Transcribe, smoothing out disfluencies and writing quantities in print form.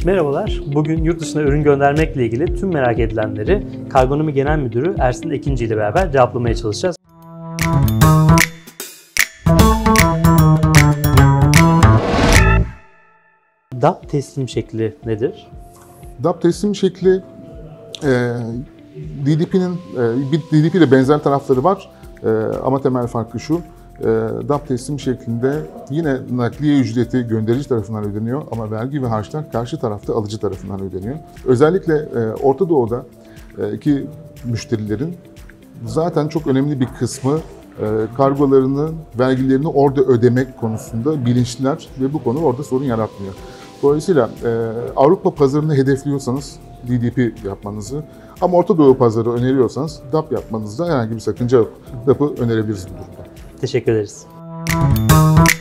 Merhabalar, bugün yurt dışına ürün göndermekle ilgili tüm merak edilenleri Kargonomi Genel Müdürü Ersin Ekinci ile beraber cevaplamaya çalışacağız. DAP teslim şekli nedir? DAP teslim şekli DDP'nin DDP ile benzer tarafları var ama temel farkı şu. DAP teslim şeklinde yine nakliye ücreti gönderici tarafından ödeniyor ama vergi ve harçlar karşı tarafta alıcı tarafından ödeniyor. Özellikle Orta Doğu'da ki müşterilerin zaten çok önemli bir kısmı kargolarını, vergilerini orada ödemek konusunda bilinçliler ve bu konu orada sorun yaratmıyor. Dolayısıyla Avrupa pazarını hedefliyorsanız DDP yapmanızı ama Orta Doğu pazarı öneriyorsanız DAP yapmanızda herhangi bir sakınca yok. DAP'ı önerebiliriz bu durumda. Teşekkür ederiz.